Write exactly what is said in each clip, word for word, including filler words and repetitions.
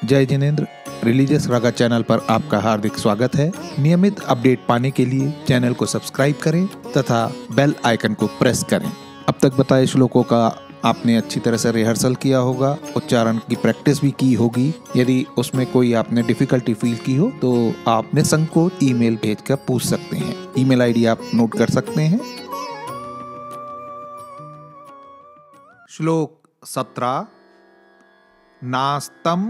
जय जिनेंद्र। रिलीजियस रागा चैनल पर आपका हार्दिक स्वागत है। नियमित अपडेट पाने के लिए चैनल को सब्सक्राइब करें तथा बेल आइकन को प्रेस करें। अब तक बताए श्लोकों का आपने अच्छी तरह से रिहर्सल किया होगा, उच्चारण की प्रैक्टिस भी की होगी। यदि उसमें कोई आपने डिफिकल्टी फील की हो तो आप निसंकोच ईमेल भेजकर पूछ सकते हैं। ईमेल आईडी आप नोट कर सकते हैं। श्लोक सत्रह। नास्तं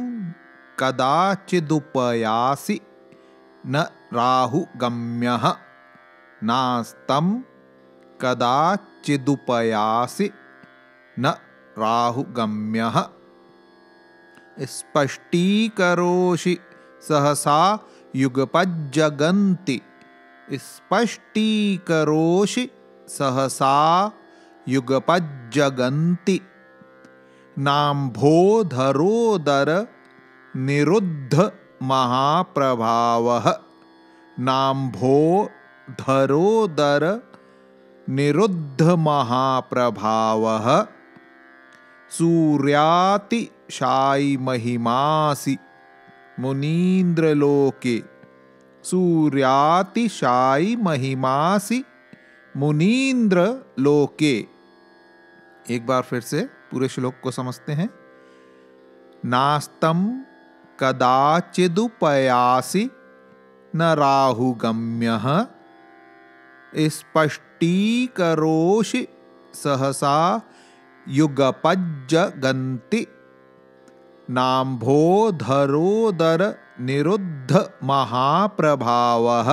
कदाचिदुपयासि न राहुगम्यः। नास्तं कदाचिदुपयासि न राहुगम्यः। स्पष्टीकरोषि सहसा युगपज्जगन्ति। स्पष्टीकरोषि सहसा युगपज्जगन्ति। नाम्भोधरोदर निरुद्ध महाप्रभावः। नाम्भोधरोदर निरुद्ध महाप्रभावः। सूर्यातिशायि महिमासि मुनीन्द्रलोके। सूर्यातिशायि महिमासि मुनीन्द्रलोके। एक बार फिर से पूरे श्लोक को समझते हैं। नास्तं कदाचिदुपयासि न राहुगम्यः। स्पष्टीकरोषि सहसा युगपज्जगन्ति। नाम्भोधरोदर निरुद्ध महाप्रभावः।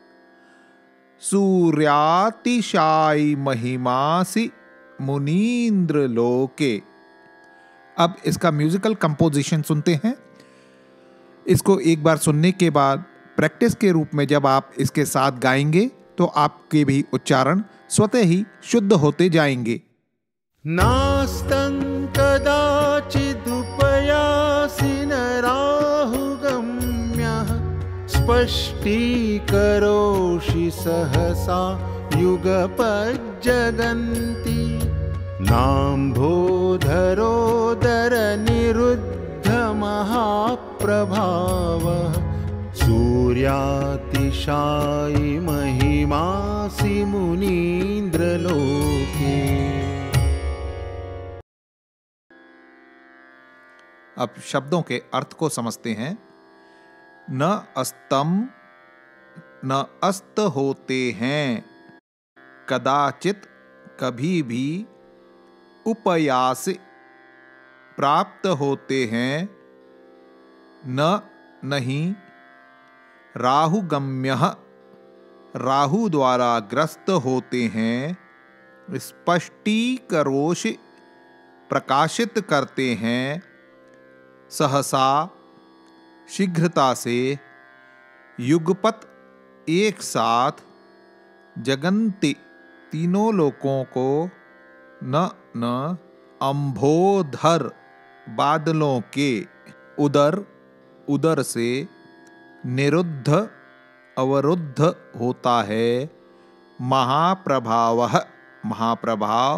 सूर्यातिशायि महिमासि मुनीन्द्र लोके। अब इसका म्यूजिकल कंपोजिशन सुनते हैं। इसको एक बार सुनने के बाद प्रैक्टिस के रूप में जब आप इसके साथ गाएंगे तो आपके भी उच्चारण स्वतः ही शुद्ध होते जाएंगे। नास्तं कदाचिदुपयासि न राहुगम्यः। स्पष्टीकरोषि सहसा युगपज्जगन्ति। नाम्भोधरोदर निरुद्ध महाप्रभावः। सूर्यातिशायि महिमासि मुनीन्द्रलोके। अब शब्दों के अर्थ को समझते हैं। न अस्तम न अस्त होते हैं। कदाचित कभी भी। उपयास प्राप्त होते हैं। न नहीं। राहुगम्यः राहु द्वारा ग्रस्त होते हैं। स्पष्टीकरोषि प्रकाशित करते हैं। सहसा शीघ्रता से। युगपत एक साथ। जगन्ति तीनों लोकों को। न न अंभोधर बादलों के। उदर उदर से। निरुद्ध अवरुद्ध होता है। महाप्रभावः महाप्रभाव।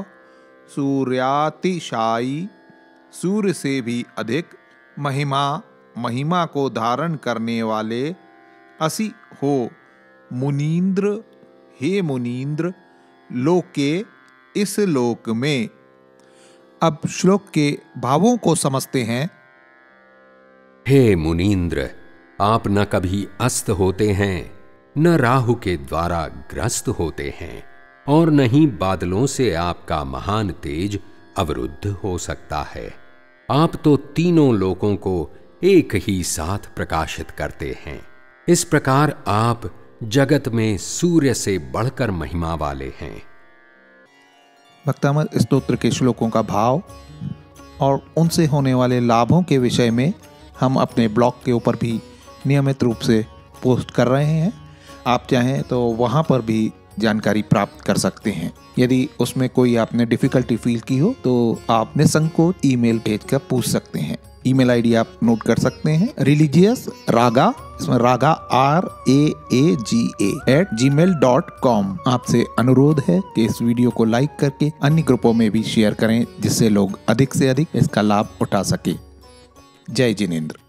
सूर्यातिशायी सूर्य से भी अधिक। महिमा महिमा को धारण करने वाले। असि हो मुनीन्द्र हे मुनीन्द्र। लोके इस लोक में। अब श्लोक के भावों को समझते हैं। हे मुनीन्द्र, आप न कभी अस्त होते हैं, न राहु के द्वारा ग्रस्त होते हैं, और न ही बादलों से आपका महान तेज अवरुद्ध हो सकता है। आप तो तीनों लोकों को एक ही साथ प्रकाशित करते हैं। इस प्रकार आप जगत में सूर्य से बढ़कर महिमा वाले हैं। भक्तमर स्तोत्र के श्लोकों का भाव और उनसे होने वाले लाभों के विषय में हम अपने ब्लॉग के ऊपर भी नियमित रूप से पोस्ट कर रहे हैं। आप चाहें तो वहां पर भी जानकारी प्राप्त कर सकते हैं। यदि उसमें कोई आपने डिफिकल्टी फील की हो तो आप निसंकोच ईमेल भेजकर पूछ सकते हैं। ईमेल आईडी आप नोट कर सकते हैं। रिलीजियस रागा, इसमें raga R A A G A at Gmail dot com. आपसे अनुरोध है कि इस वीडियो को लाइक करके अन्य ग्रुपों में भी शेयर करें, जिससे लोग अधिक से अधिक इसका लाभ उठा सके। जय जिनेंद्र।